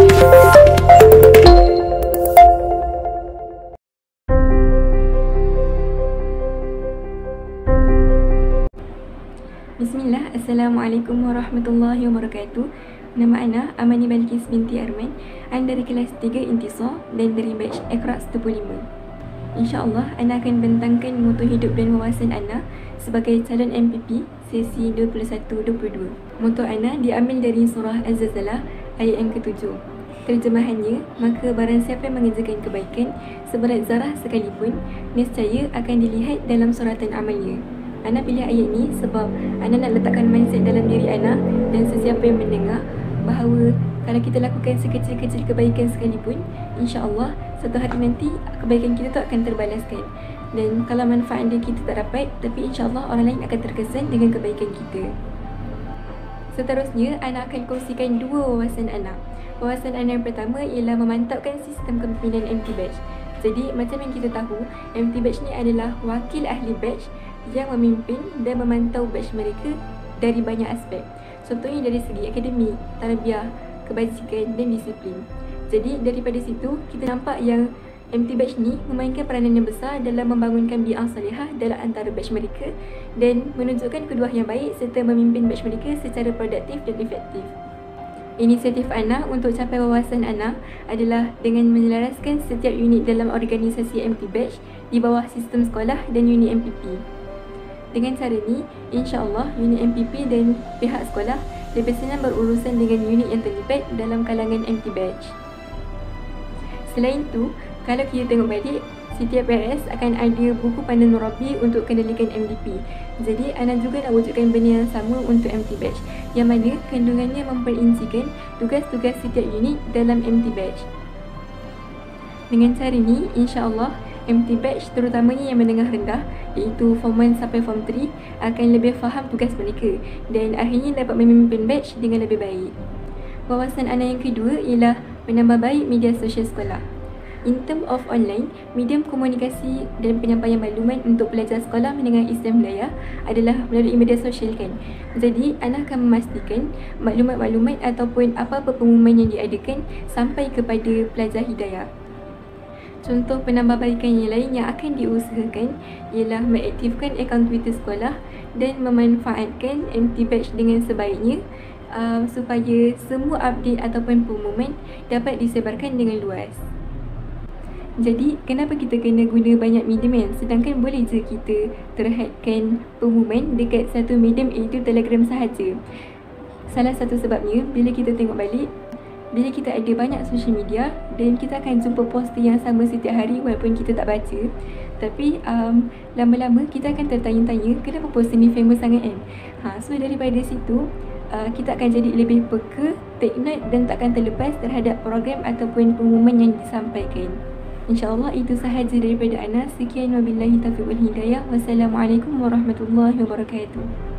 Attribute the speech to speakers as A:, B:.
A: Bismillah, Assalamualaikum warahmatullahi wabarakatuh. Nama Ana Amani Balkis binti Arman. Ana dari kelas 3 Intisar dan dari batch Iqra 105. InsyaAllah, Ana akan bentangkan moto hidup dan wawasan Ana sebagai calon MPP sesi 21-22. Moto Ana diambil dari surah Az-Zalzalah ayat yang ke-7. Terjemahannya, maka barang siapa yang mengerjakan kebaikan seberat zarah sekalipun, nescaya akan dilihat dalam suratan amalnya. Ana pilih ayat ni sebab Ana nak letakkan mindset dalam diri Ana dan sesiapa yang mendengar bahawa kalau kita lakukan sekecil-kecil kebaikan sekalipun, insya-Allah satu hari nanti kebaikan kita tu akan terbalaskan. Dan kalau manfaat dia kita tak dapat, tapi insya-Allah orang lain akan terkesan dengan kebaikan kita. Seterusnya, Ana akan kongsikan dua wawasan Ana. Wawasan Ana yang pertama ialah memantapkan sistem kepimpinan MT Batch. Jadi, macam yang kita tahu, MT Batch ni adalah wakil ahli batch yang memimpin dan memantau batch mereka dari banyak aspek. Contohnya dari segi akademik, tarbiyah, kebajikan dan disiplin. Jadi daripada situ kita nampak yang MT Batch ni memainkan peranan yang besar dalam membangunkan bi'ah salihah dalam antara batch mereka dan menunjukkan kedua yang baik serta memimpin batch mereka secara produktif dan efektif. Inisiatif Ana untuk capai wawasan Ana adalah dengan menyelaraskan setiap unit dalam organisasi MT Batch di bawah sistem sekolah dan unit MPP. Dengan cara ni, insya-Allah unit MPP dan pihak sekolah lebih senang berurusan dengan unit yang terlibat dalam kalangan MT Batch. Selain tu, kalau kita tengok balik, setiap PRS akan ada buku panduan murabi untuk kendalikan MDP. Jadi, Ana juga nak wujudkan benda yang sama untuk MT Batch, yang mana kandungannya memperincikan tugas-tugas setiap unit dalam MT Batch. Dengan cara ni, insya-Allah MT Batch terutamanya yang menengah rendah iaitu Form 1 sampai Form 3 akan lebih faham tugas mereka dan akhirnya dapat memimpin batch dengan lebih baik. Wawasan Ana yang kedua ialah menambah baik media sosial sekolah. In term of online, medium komunikasi dan penyampaian maklumat untuk pelajar sekolah menengah Islam Melayu adalah melalui media sosial kan. Jadi, Ana akan memastikan maklumat-maklumat ataupun apa-apa pengumuman yang diadakan sampai kepada pelajar hidayah. Contoh penambahbaikan yang lain yang akan diusahakan ialah mengaktifkan akaun Twitter sekolah dan memanfaatkan MT Batch dengan sebaiknya supaya semua update ataupun pengumuman dapat disebarkan dengan luas. Jadi, kenapa kita kena guna banyak medium sedangkan boleh je kita terhadkan pengumuman dekat satu medium iaitu Telegram sahaja? Salah satu sebabnya, bila kita tengok balik, bila kita ada banyak social media dan kita akan jumpa poster yang sama setiap hari walaupun kita tak baca, tapi lama-lama kita akan tertanya-tanya kenapa poster ni famous sangat kan. So daripada situ kita akan jadi lebih peka, take note dan takkan terlepas terhadap program ataupun pengumuman yang disampaikan. InsyaAllah itu sahaja daripada Ana. Sekian wabillahi taufiq wal hidayah. Wassalamualaikum warahmatullahi wabarakatuh.